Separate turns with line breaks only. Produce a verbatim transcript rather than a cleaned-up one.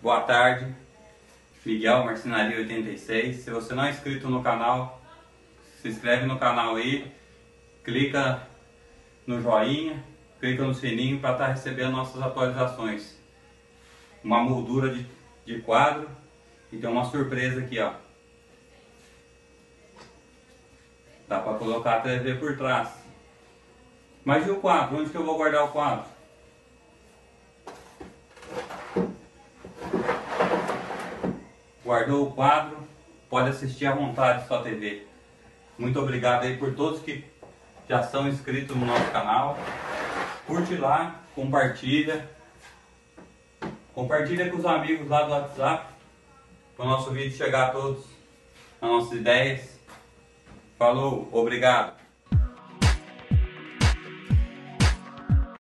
Boa tarde, Miguel Marcenaria oitenta e seis. Se você não é inscrito no canal, se inscreve no canal aí, clica no joinha, clica no sininho para estar recebendo nossas atualizações. Uma moldura de, de quadro e tem uma surpresa aqui, ó. Dá para colocar a T V por trás. Mas e o quadro? Onde que eu vou guardar o quadro? Guardou o quadro, pode assistir à vontade sua T V. Muito obrigado aí por todos que já são inscritos no nosso canal. Curte lá, compartilha. Compartilha com os amigos lá do WhatsApp, para o nosso vídeo chegar a todos, as nossas ideias. Falou, obrigado.